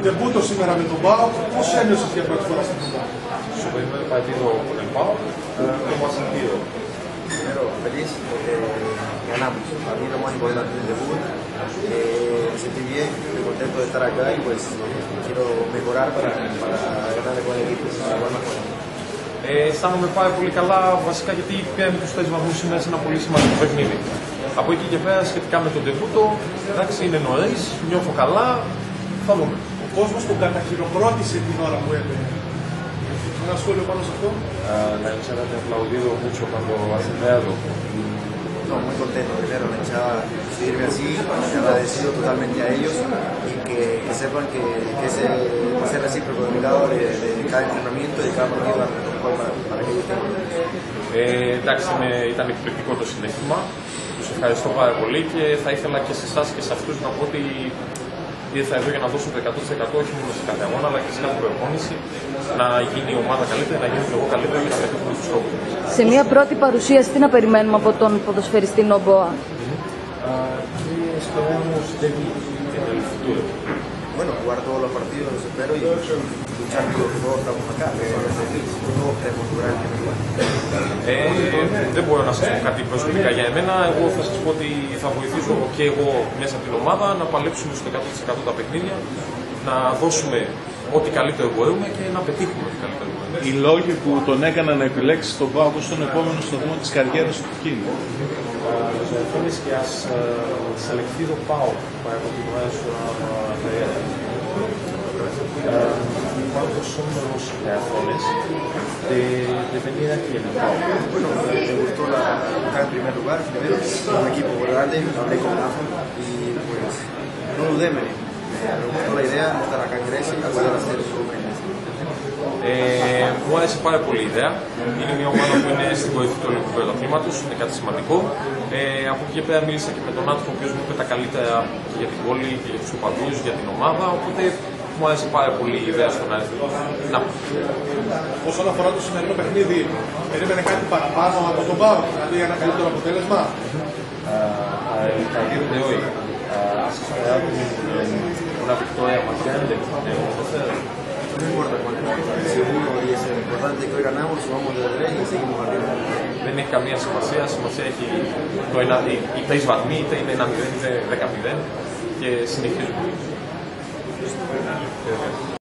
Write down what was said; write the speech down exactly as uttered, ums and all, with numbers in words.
Debutto σήμερα με τον ΠΑΟΚ, πώς ένιωσες για πρώτη φορά στην Ελλάδα? Su primer partido con el PAOK, ¿cómo has sentido? Primero, feliz porque ganamos. Para mí lo más importante del debut. Eh, me sentí bien, estoy contento de estar acá y pues quiero mejorar para, para ganar con el equipo. Ε, αισθάνομαι πάρα πολύ καλά, βασικά γιατί πήραμε τους τέσσερις βαθμούς σήμερα σε ένα πολύ σημαντικό παιχνίδι. Από εκεί και πέρα, σχετικά με τον ντεμπούτο, εντάξει, είναι νωρίς, νιώθω καλά, θα δούμε. Ο κόσμος τον καταχειροκρότησε την ώρα που έπαιρνε. Ένα σχόλιο πάνω σε αυτό? La hinchada te ha aplaudido mucho cuando has entrado. No, muy contento primero, la hinchada seguirme así, agradecido totalmente a ellos y que, que sepan que, que ese, ese recíproco de mi lado de, de cada entrenamiento y de cada partido para, para que ellos tengan. Ε, εντάξει, είναι, ήταν εκπληκτικό το συνέχιμα. Τους ευχαριστώ πάρα πολύ και θα ήθελα και σε εσάς και σε αυτούς να πω ότι ήρθα εδώ για να δώσω το εκατό τοις εκατό όχι μόνο σε κάθε αγώνα αλλά και σε κάθε προπόνηση, να γίνει η ομάδα καλύτερη, να γίνει και εγώ καλύτερο και να πετύχουμε τους στόχους. Σε μια πρώτη παρουσίαση, τι να περιμένουμε από τον ποδοσφαιριστή Νόμποα? Bueno, jugar todos los partidos, espero, y luchar por todos estamos acá, todos queremos jugar el primer lugar. Ε, δεν μπορώ να σας πω κάτι προσωπικά για εμένα. Εγώ θα σας πω ότι θα βοηθήσω και εγώ μέσα από την ομάδα να παλέψουμε στο εκατό τοις εκατό τα παιχνίδια, να δώσουμε ό,τι καλύτερο μπορούμε και να πετύχουμε ό,τι καλύτερο μπορούμε. Οι λόγοι που τον έκαναν να επιλέξει τον ΠΑΟΚ ως τον επόμενο σταθμό της καριέρας του Κίνη. Los razones que has uh, seleccionado PAOK para continuar su carrera. ¿Cuántos son los razones de, de venir aquí en el PAOK? Bueno, me gustó la, estar en primer lugar, primero, un equipo grande, hablé con Rafa y pues no dudé, me, me gustó la idea de estar acá en Grecia y poder hacer su Grecia. Ε, μου άρεσε πάρα πολύ η ιδέα. Είναι μια ομάδα που είναι στην κορυφή του ελληνικού πρωταθλήματος, είναι κάτι σημαντικό. Ε, από εκεί και πέρα μίλησα και με τον άνθρωπο ο οποίος μου είπε τα καλύτερα και για την πόλη και για τους οπαδούς, για την ομάδα. Οπότε μου άρεσε πάρα πολύ η ιδέα στο να έρθει. Να. Όσον αφορά το σημερινό παιχνίδι, περίμενε κάτι παραπάνω από τον ΠΑΟΚ, δηλαδή για ένα καλύτερο αποτέλεσμα? El partido de hoy, ¿has esperado una victoria más grande? No importa cuál es, seguro y es importante que hoy ganamos, sumamos de tres y seguimos arriba. Δεν έχει καμία σημασία, σημασία έχει το ένα, οι, οι τρεις βαθμοί, είτε είναι ένα μηδέν είτε δέκα μηδέν και συνεχίζουμε.